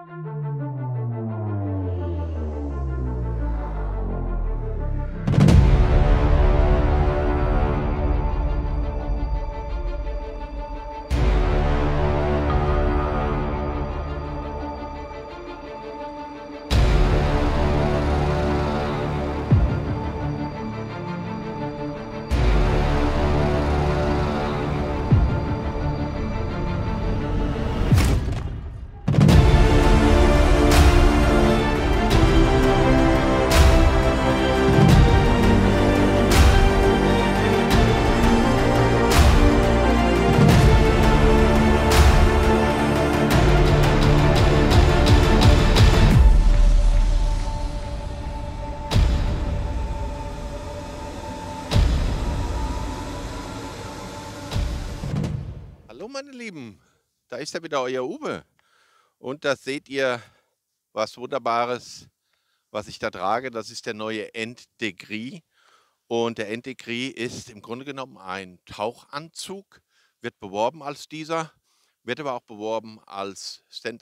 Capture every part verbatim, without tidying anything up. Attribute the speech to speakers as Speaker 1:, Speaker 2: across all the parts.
Speaker 1: Hallo meine Lieben, da ist ja wieder euer Uwe und da seht ihr was Wunderbares, was ich da trage. Das ist der neue End-Degree und der End-Degree ist im Grunde genommen ein Tauchanzug, wird beworben als dieser, wird aber auch beworben als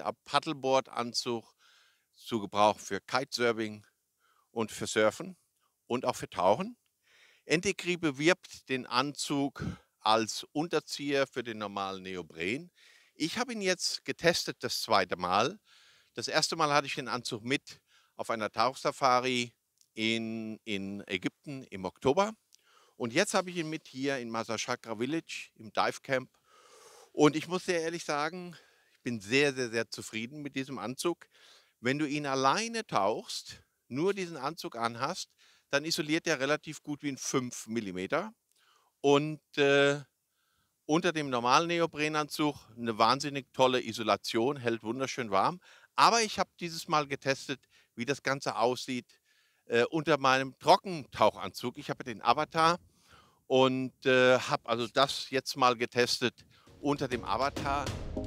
Speaker 1: Stand-Up-Paddleboard-Anzug zu Gebrauch für Kitesurfing und für Surfen und auch für Tauchen. End-Degree bewirbt den Anzug als Unterzieher für den normalen Neopren. Ich habe ihn jetzt getestet das zweite Mal. Das erste Mal hatte ich den Anzug mit auf einer Tauchsafari in, in Ägypten im Oktober. Und jetzt habe ich ihn mit hier in Masachakra Village im Dive Camp. Und ich muss sehr ehrlich sagen, ich bin sehr, sehr, sehr zufrieden mit diesem Anzug. Wenn du ihn alleine tauchst, nur diesen Anzug anhast, dann isoliert er relativ gut wie ein fünf Millimeter. Und äh, unter dem normalen Neoprenanzug eine wahnsinnig tolle Isolation, hält wunderschön warm. Aber ich habe dieses Mal getestet, wie das Ganze aussieht äh, unter meinem Trockentauchanzug. Ich habe den Avatar und äh, habe also das jetzt mal getestet unter dem Avatar.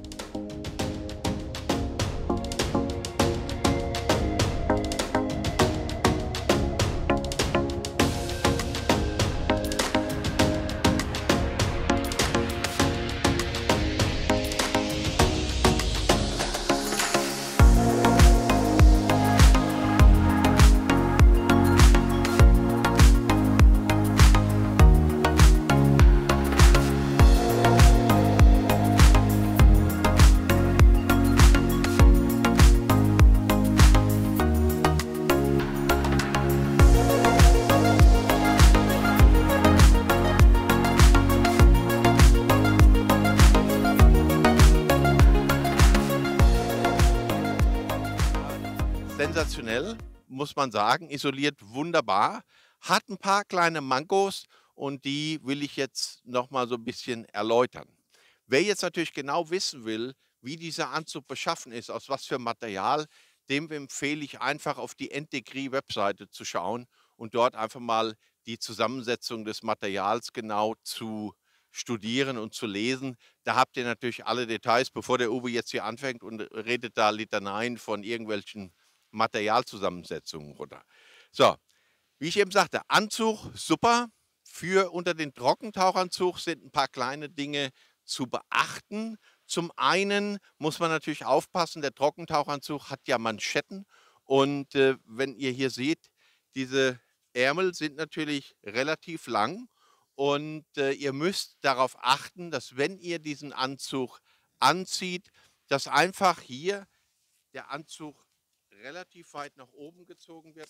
Speaker 1: Sensationell, muss man sagen, isoliert wunderbar, hat ein paar kleine Mankos und die will ich jetzt noch mal so ein bisschen erläutern. Wer jetzt natürlich genau wissen will, wie dieser Anzug beschaffen ist, aus was für Material, dem empfehle ich einfach auf die End-Degree-Webseite zu schauen und dort einfach mal die Zusammensetzung des Materials genau zu studieren und zu lesen. Da habt ihr natürlich alle Details, bevor der Uwe jetzt hier anfängt und redet da Litaneien von irgendwelchen Materialzusammensetzungen runter. So, wie ich eben sagte, Anzug super. Für unter den Trockentauchanzug sind ein paar kleine Dinge zu beachten. Zum einen muss man natürlich aufpassen, der Trockentauchanzug hat ja Manschetten und äh, wenn ihr hier seht, diese Ärmel sind natürlich relativ lang und äh, ihr müsst darauf achten, dass wenn ihr diesen Anzug anzieht, dass einfach hier der Anzug relativ weit nach oben gezogen wird.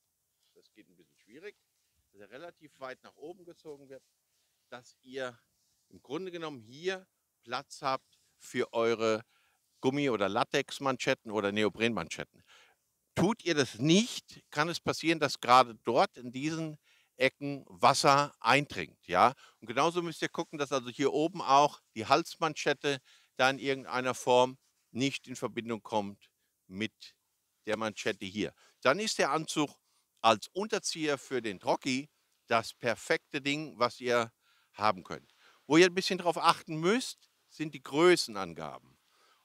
Speaker 1: Das geht ein bisschen schwierig. Dass er relativ weit nach oben gezogen wird, dass ihr im Grunde genommen hier Platz habt für eure Gummi- oder Latexmanschetten oder Neoprenmanschetten. Tut ihr das nicht, kann es passieren, dass gerade dort in diesen Ecken Wasser eindringt. Ja? Und genauso müsst ihr gucken, dass also hier oben auch die Halsmanschette da in irgendeiner Form nicht in Verbindung kommt mit der Manschette hier. Dann ist der Anzug als Unterzieher für den Trocki das perfekte Ding, was ihr haben könnt. Wo ihr ein bisschen darauf achten müsst, sind die Größenangaben.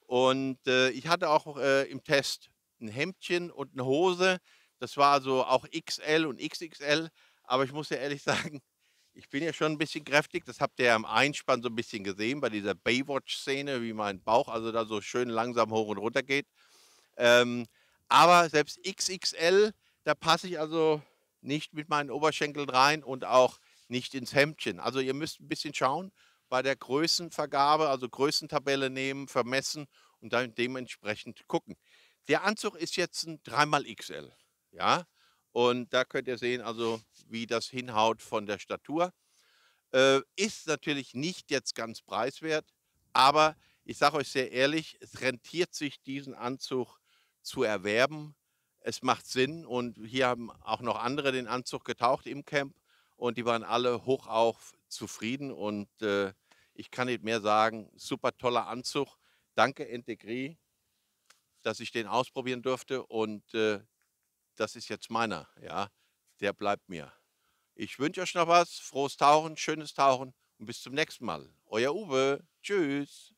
Speaker 1: Und äh, ich hatte auch äh, im Test ein Hemdchen und eine Hose. Das war also auch X L und X X L. Aber ich muss ja ehrlich sagen, ich bin ja schon ein bisschen kräftig. Das habt ihr ja im Einspann so ein bisschen gesehen bei dieser Baywatch-Szene, wie mein Bauch also da so schön langsam hoch und runter geht. Ähm, aber selbst X X L, da passe ich also nicht mit meinen Oberschenkeln rein und auch nicht ins Hemdchen. Also, ihr müsst 'n bisschen schauen bei der Größenvergabe, also Größentabelle nehmen, vermessen und dann dementsprechend gucken. Der Anzug ist jetzt 'n drei mal X L, ja? Und da könnt ihr sehen, also, wie das hinhaut von der Statur. Äh, ist natürlich nicht jetzt ganz preiswert, aber ich sage euch sehr ehrlich, es rentiert sich, diesen Anzug zu erwerben. Es macht Sinn und hier haben auch noch andere den Anzug getaucht im Camp und die waren alle hochauf zufrieden und, äh, ich kann nicht mehr sagen, super toller Anzug. Danke Entegris, dass ich den ausprobieren durfte und, äh, das ist jetzt meiner, ja? Der bleibt mir. Ich wünsche euch noch was, frohes Tauchen, schönes Tauchen und bis zum nächsten Mal. Euer Uwe. Tschüss.